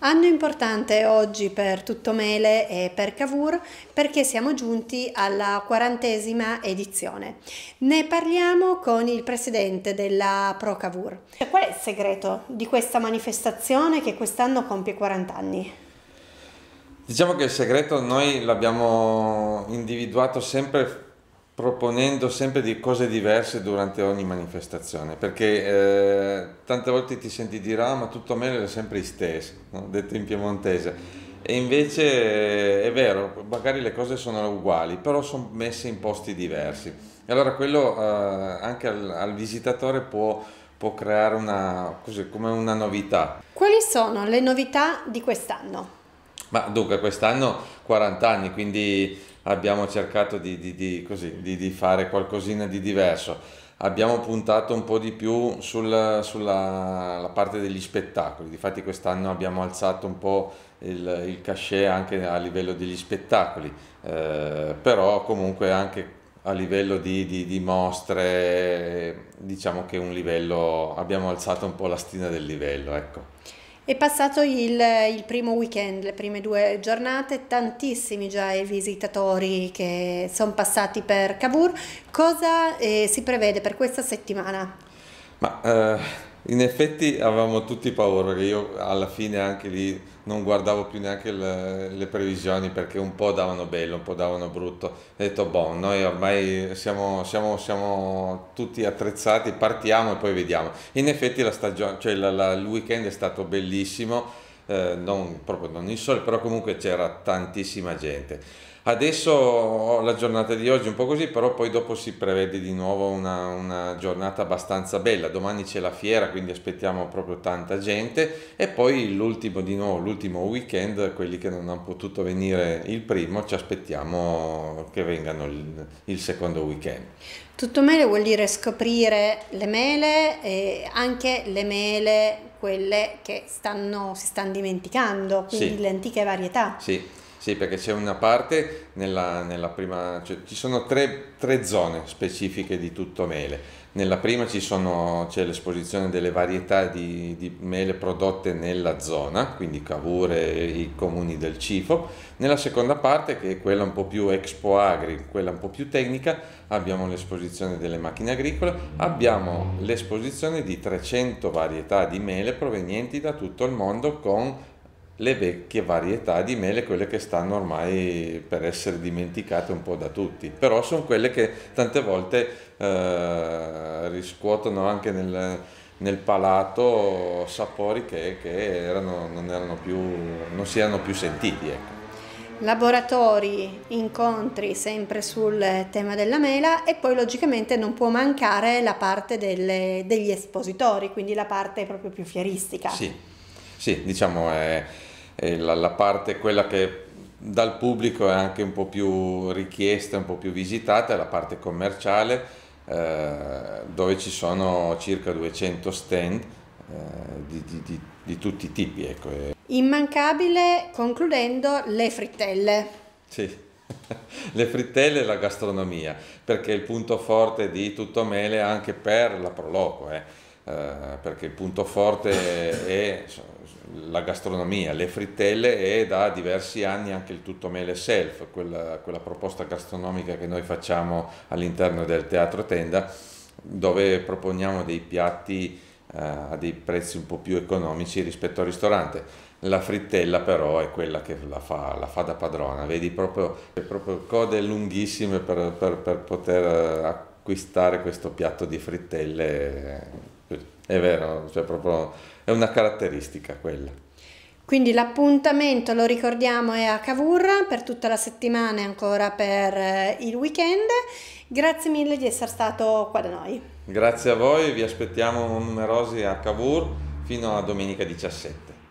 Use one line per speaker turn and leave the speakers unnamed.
Anno importante oggi per Tuttomele e per Cavour perché siamo giunti alla 40ª edizione. Ne parliamo con il presidente della Pro Cavour. Qual è il segreto di questa manifestazione che quest'anno compie 40 anni?
Diciamo che il segreto noi l'abbiamo individuato sempre proponendo sempre di cose diverse durante ogni manifestazione, perché tante volte ti senti dire ma tutto meglio è sempre il stesso, no? Detto in piemontese, e invece è vero, magari le cose sono uguali, però sono messe in posti diversi, e allora quello anche al visitatore può creare così, come una novità.
Quali sono le novità di quest'anno?
Ma dunque, quest'anno 40 anni, quindi abbiamo cercato di fare qualcosina di diverso. Abbiamo puntato un po' di più sulla la parte degli spettacoli. Difatti quest'anno abbiamo alzato un po' il cachet anche a livello degli spettacoli, però comunque anche a livello di mostre, diciamo che abbiamo alzato un po' la stina del livello, ecco.
È passato il primo weekend, le prime 2 giornate, tantissimi già i visitatori che sono passati per Cavour. Cosa si prevede per questa settimana?
Ma in effetti avevamo tutti paura, perché io alla fine anche lì non guardavo più neanche le previsioni, perché un po' davano bello, un po' davano brutto. Ho detto, boh, noi ormai siamo tutti attrezzati, partiamo e poi vediamo. In effetti la stagione, cioè il weekend è stato bellissimo, non il sole, però comunque c'era tantissima gente. Adesso la giornata di oggi è un po' così, però poi dopo si prevede di nuovo una giornata abbastanza bella. Domani c'è la fiera, quindi aspettiamo proprio tanta gente, e poi l'ultimo weekend, quelli che non hanno potuto venire il primo, ci aspettiamo che vengano il secondo weekend.
Tuttomele vuol dire scoprire le mele e anche le mele, quelle che si stanno dimenticando, quindi
Sì.
le antiche varietà.
Sì, sì, perché c'è una parte nella prima, cioè ci sono tre zone specifiche di tutto mele. Nella prima c'è l'esposizione delle varietà di mele prodotte nella zona, quindi Cavour e i comuni del Cifo. Nella seconda parte, che è quella un po' più Expo Agri, quella un po' più tecnica, abbiamo l'esposizione delle macchine agricole, abbiamo l'esposizione di 300 varietà di mele provenienti da tutto il mondo, con le vecchie varietà di mele, quelle che stanno ormai per essere dimenticate un po' da tutti, però sono quelle che tante volte riscuotono anche nel palato sapori che non si erano più sentiti, ecco.
Laboratori, incontri sempre sul tema della mela e poi logicamente non può mancare la parte degli espositori, quindi la parte proprio più fieristica.
Sì, sì, diciamo è la parte quella che dal pubblico è anche un po' più richiesta, un po' più visitata, è la parte commerciale, dove ci sono circa 200 stand di tutti i tipi, ecco.
Immancabile, concludendo, le frittelle.
Sì, le frittelle e la gastronomia, perché il punto forte di Tuttomele anche per la Proloco, perché il punto forte è la gastronomia, le frittelle, e da diversi anni anche il Tuttomele Self, quella proposta gastronomica che noi facciamo all'interno del Teatro Tenda, dove proponiamo dei piatti a dei prezzi un po' più economici rispetto al ristorante. La frittella però è quella che la fa da padrona, vedi proprio code lunghissime per poter acquistare questo piatto di frittelle, è vero, cioè proprio è una caratteristica quella.
Quindi l'appuntamento, lo ricordiamo, è a Cavour per tutta la settimana e ancora per il weekend. Grazie mille di essere stato qua da noi.
Grazie a voi, vi aspettiamo numerosi a Cavour fino a domenica 17.